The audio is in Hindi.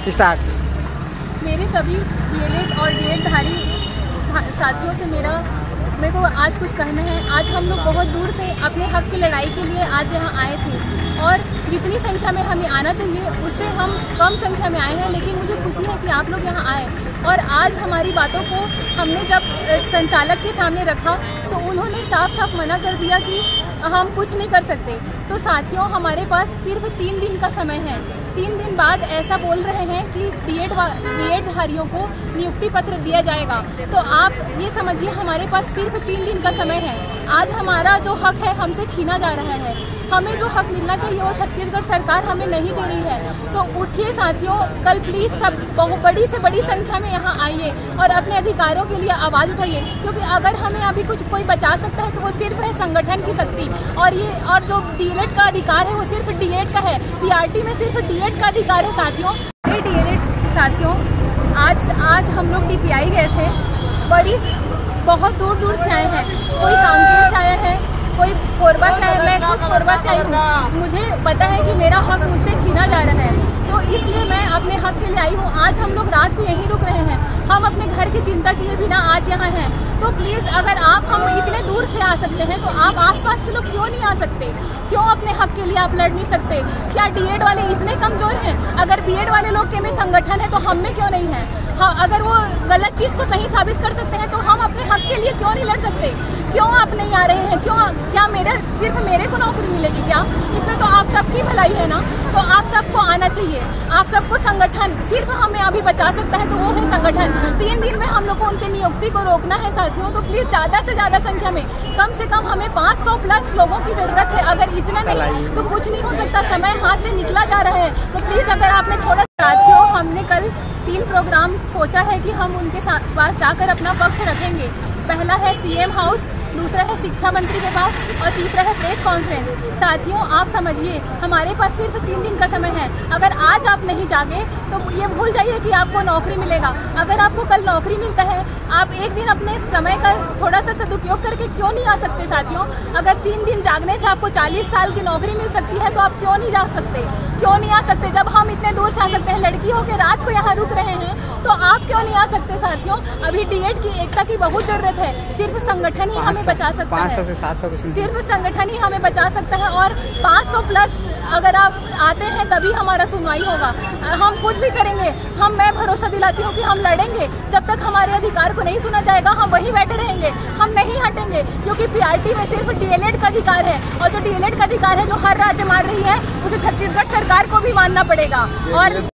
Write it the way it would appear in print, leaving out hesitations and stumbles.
स्टार्ट। मेरे सभी डीएलएड और डीएड-धारी साथियों से मेरे को आज कुछ कहना है। आज हम लोग बहुत दूर से अपने हक की लड़ाई के लिए आज यहाँ आए थे और जितनी संख्या में हमें आना चाहिए उससे हम कम संख्या में आए हैं, लेकिन मुझे खुशी है कि आप लोग यहाँ आए। और आज हमारी बातों को हमने जब संचालक के सामने रखा तो उन्होंने साफ साफ मना कर दिया कि हम कुछ नहीं कर सकते। तो साथियों, हमारे पास सिर्फ 3 दिन का समय है। 3 दिन बाद ऐसा बोल रहे हैं कि डीएड-धारियों को नियुक्ति पत्र दिया जाएगा। तो आप ये समझिए, हमारे पास सिर्फ 3 दिन का समय है। आज हमारा जो हक है हमसे छीना जा रहा है। हमें जो हक मिलना चाहिए वो छत्तीसगढ़ सरकार हमें नहीं दे रही है। तो उठिए साथियों, कल प्लीज़ सब बहुत बड़ी से बड़ी संख्या में यहाँ आइए और अपने अधिकारों के लिए आवाज़ उठाइए, क्योंकि अगर हमें अभी कोई बचा सकता है तो वो सिर्फ है संगठन की शक्ति। और जो डीएलएड का अधिकार है वो सिर्फ डीएड का है। पीआरटी में सिर्फ डीएड का अधिकार है साथियों। डीएलएड साथियों, आज हम लोग डीपीआई गए थे। बहुत दूर से आए हैं। कोई कांकेर से आया है, कोई कोरबा से आया। मैं खुद कोरबा से आई हूँ। मुझे पता है कि मेरा हक मुझसे छीना जा रहा है, तो इसलिए मैं अपने हक के लिए आई हूँ। आज हम लोग रात को यहीं रुक रहे हैं। हम अपने घर की चिंता किए बिना आज यहाँ हैं। तो प्लीज़, अगर हम इतने दूर से आ सकते हैं तो आप आसपास के लोग क्यों नहीं आ सकते? क्यों अपने हक के लिए आप लड़ नहीं सकते? क्या डीएड वाले इतने कमज़ोर हैं? अगर बीएड वाले लोग के में संगठन है तो हम में क्यों नहीं है? हाँ, अगर वो गलत चीज़ को सही साबित कर सकते हैं तो हम अपने हक के लिए क्यों नहीं लड़ सकते? क्यों आप नहीं आ रहे हैं? क्या सिर्फ मेरे को नौकरी मिलेगी क्या? इसमें तो आप सबकी भलाई है ना। तो आप सबको आना चाहिए। आप सबको संगठन सिर्फ हमें अभी बचा सकता है तो वो है संगठन। 3 दिन में हम लोग को उनकी नियुक्ति को रोकना है साथियों। तो प्लीज़ ज़्यादा से ज़्यादा संख्या में, कम से कम हमें 500 प्लस लोगों की ज़रूरत है। अगर इतना नहीं तो कुछ नहीं हो सकता। समय हाथ से निकला जा रहा है। तो प्लीज़, अगर आपने थोड़ा साथियों, हमने कल 3 प्रोग्राम सोचा है कि हम उनके पास जाकर अपना पक्ष रखेंगे। पहला है सीएम हाउस, दूसरा है शिक्षा मंत्री के पास और तीसरा है प्रेस कॉन्फ्रेंस। साथियों, आप समझिए, हमारे पास सिर्फ 3 दिन का समय है। अगर आज आप नहीं जागे तो ये भूल जाइए कि आपको नौकरी मिलेगा। अगर आपको कल नौकरी मिलता है, आप एक दिन अपने समय का थोड़ा सा सदुपयोग करके क्यों नहीं आ सकते साथियों? अगर 3 दिन जागने से आपको 40 साल की नौकरी मिल सकती है तो आप क्यों नहीं जा सकते? क्यों नहीं आ सकते? जब हम इतने दूर से आ सकते हैं, लड़की हो के रात को यहाँ रुक रहे हैं, तो आप क्यों नहीं आ सकते साथियों? अभी डीएड की एकता की बहुत जरूरत है। सिर्फ संगठन ही हमें बचा सकता है। 500 से 700 सिर्फ संगठन ही हमें बचा सकता है। और 500 प्लस अगर आप आते हैं तभी हमारा सुनवाई होगा। हम कुछ भी करेंगे। मैं भरोसा दिलाती हूँ कि हम लड़ेंगे। जब तक हमारे अधिकार को नहीं सुना जाएगा हम वहीं बैठे रहेंगे, हम नहीं हटेंगे। क्योंकि पीआरटी में सिर्फ डीएलएड का अधिकार है, और जो डीएलएड का अधिकार है जो हर राज्य मान रही है, उसे छत्तीसगढ़ सरकार को भी मानना पड़ेगा। और